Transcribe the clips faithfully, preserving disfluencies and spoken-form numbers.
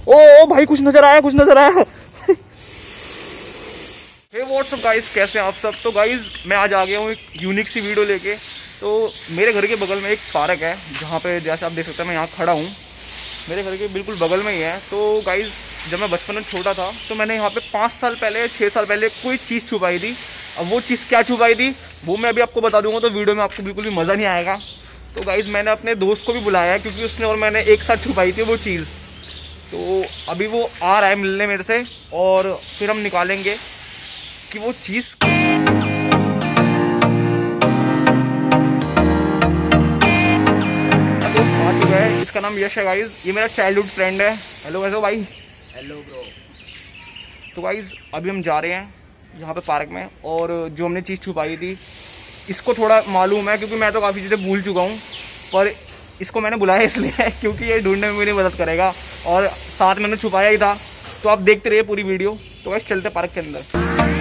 ओ भाई कुछ नजर आया, कुछ नजर आया। हे व्हाट्सअप गाइस, कैसे हैं आप सब। तो गाइस मैं आज आ गया हूँ एक यूनिक सी वीडियो लेके। तो मेरे घर के बगल में एक पार्क है जहाँ पे जैसे आप देख सकते हैं मैं यहाँ खड़ा हूँ, मेरे घर के बिल्कुल बगल में ही है। तो गाइस जब मैं बचपन में छोटा था तो मैंने यहाँ पे पाँच साल पहले छः साल पहले कोई चीज़ छुपाई थी। अब वो चीज़ क्या छुपाई थी वो मैं अभी आपको बता दूंगा, तो वीडियो में आपको बिल्कुल भी मज़ा नहीं आएगा। तो गाइस मैंने अपने दोस्त को भी बुलाया है क्योंकि उसने और मैंने एक साथ छुपाई थी वो चीज़। तो अभी वो आ रहा है मिलने मेरे से और फिर हम निकालेंगे कि वो चीज़। दोस्त आ चुका है, इसका नाम यश है गाइस, ये मेरा चाइल्डहुड फ्रेंड है। हेलो कैसे हो भाई? Hello bro. तो गाइस अभी हम जा रहे हैं यहाँ पे पार्क में, और जो हमने चीज़ छुपाई थी इसको थोड़ा मालूम है क्योंकि मैं तो काफ़ी चीज़ें भूल चुका हूँ, पर इसको मैंने बुलाया इसलिए क्योंकि ये ढूंढने में मेरी मदद करेगा और साथ मैंने छुपाया ही था। तो आप देखते रहिए पूरी वीडियो। तो गाइस चलते पार्क के अंदर।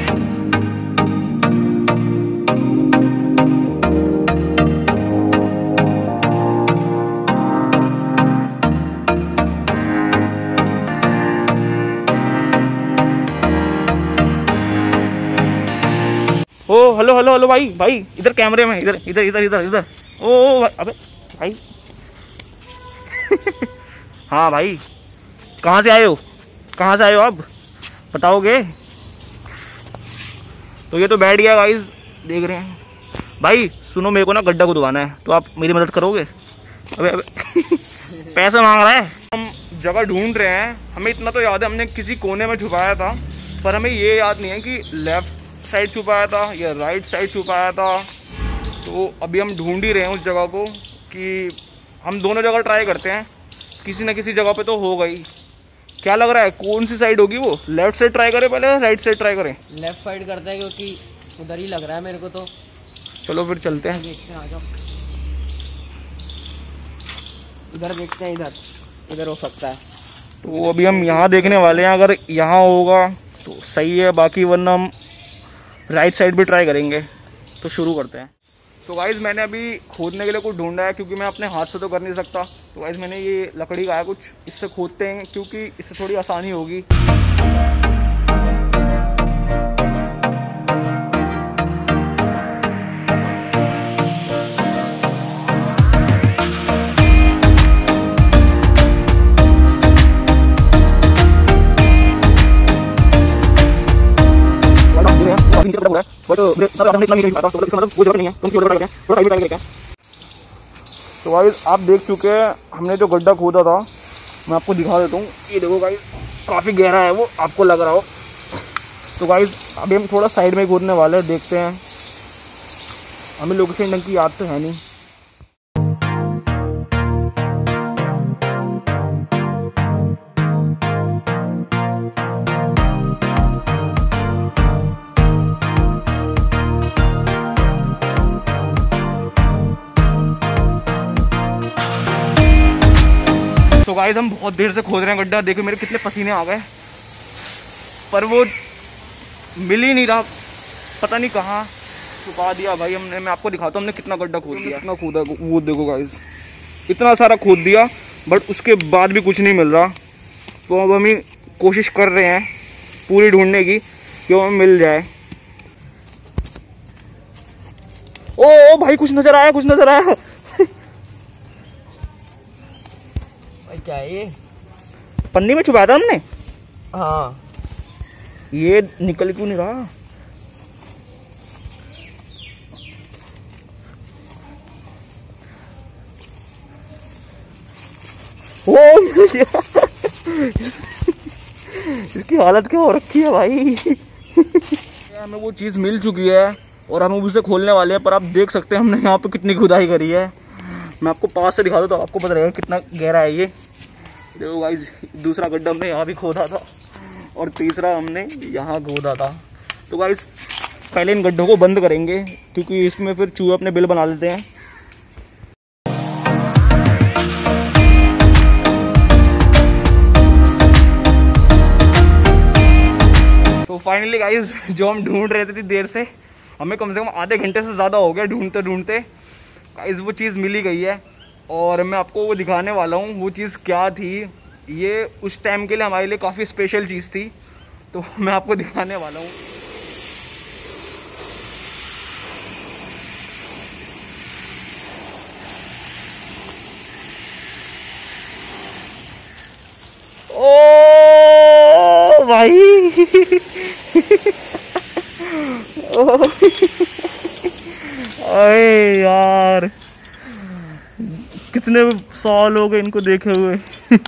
ओ हेलो हेलो हेलो भाई भाई इधर कैमरे में, इधर इधर इधर इधर इधर। ओ भाई, अबे भाई हाँ भाई कहाँ से आए हो, कहाँ से आए हो आप बताओगे? तो ये तो बैठ गया गाइस, देख रहे हैं। भाई सुनो, मेरे को ना गड्ढा खुदवाना है, तो आप मेरी मदद करोगे? अबे अबे पैसा मांग रहा है। हम जगह ढूंढ रहे हैं, हमें इतना तो याद है हमने किसी कोने में छुपाया था, पर हमें ये याद नहीं है कि लेफ्ट साइड छुपाया था या राइट साइड छुपाया था। तो अभी हम ढूंढ ही रहे हैं उस जगह को कि हम दोनों जगह ट्राई करते हैं, किसी न किसी जगह पे तो हो गई। क्या लग रहा है कौन सी साइड होगी वो? लेफ्ट साइड ट्राई करें पहले, राइट साइड ट्राई करें? लेफ्ट साइड करते हैं क्योंकि उधर ही लग रहा है मेरे को। तो चलो फिर चलते हैं, देखते हैं। आ जाओ, इधर देखते हैं, इधर इधर हो सकता है। तो अभी हम यहाँ देखने वाले हैं, अगर यहाँ होगा तो सही है, बाकी वरना हम राइट साइड भी ट्राई करेंगे। तो शुरू करते हैं। सो so गाइज मैंने अभी खोदने के लिए कुछ ढूंढा है क्योंकि मैं अपने हाथ से तो कर नहीं सकता। तो गाइज मैंने ये लकड़ी का है कुछ, इससे खोदते हैं क्योंकि इससे थोड़ी आसानी होगी। तो गाइस आप देख चुके हैं हमने जो गड्ढा खोदा था, मैं आपको दिखा देता हूँ। ये देखो गाइस काफ़ी गहरा है, वो आपको लग रहा हो। तो गाइस अभी हम थोड़ा साइड में खोदने वाले हैं, देखते हैं। हमें लोकेशन ढंग की याद तो है नहीं। तो गाइस हम बहुत देर से खोद रहे हैं गड्ढा, देखो मेरे कितने पसीने आ गए, पर वो मिल ही नहीं रहा, पता नहीं कहाँ छुपा दिया भाई हमने। मैं आपको दिखाता हूँ हमने कितना गड्ढा खोद दिया, कितना खोदा। वो देखो गाइस इतना सारा खोद दिया, बट उसके बाद भी कुछ नहीं मिल रहा। तो अब हम कोशिश कर रहे हैं पूरी ढूंढने की कि वो हमें मिल जाए। ओ, ओ भाई कुछ नजर आया, कुछ नजर आया। क्या है ये? पन्नी में छुपाया था हमने। हाँ ये निकल क्यों नहीं रहा? ओ इसकी हालत क्या हो रखी है भाई। हमें वो चीज मिल चुकी है और हम उसे खोलने वाले हैं, पर आप देख सकते हैं हमने यहाँ पे कितनी खुदाई करी है। मैं आपको पास से दिखा दूँ तो आपको पता रहेगा कितना गहरा है ये। देखो गाइस दूसरा गड्ढा हमने यहाँ भी खोदा था और तीसरा हमने यहाँ खोदा था। तो गाइस पहले इन गड्ढों को बंद करेंगे क्योंकि इसमें फिर चूहे अपने बिल बना लेते हैं। तो फाइनली गाइस जो हम ढूंढ रहे थे देर से, हमें कम से कम आधे घंटे से ज़्यादा हो गया ढूंढते ढूंढते। गाइस वो चीज़ मिल ही गई है और मैं आपको वो दिखाने वाला हूँ वो चीज़ क्या थी। ये उस टाइम के लिए हमारे लिए काफ़ी स्पेशल चीज़ थी, तो मैं आपको दिखाने वाला हूँ। ओ भाई ओ अरे यार, कितने साल हो गए इनको देखे हुए।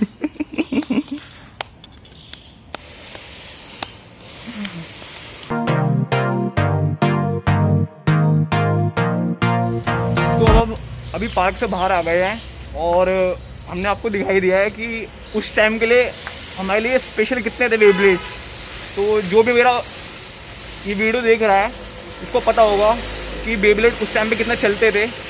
तो हम अभी पार्क से बाहर आ गए हैं और हमने आपको दिखाई दिया है कि उस टाइम के लिए हमारे लिए स्पेशल कितने थे बेब्लेड्स। तो जो भी मेरा ये वीडियो देख रहा है उसको पता होगा कि बेब्लेड उस टाइम पे कितने चलते थे।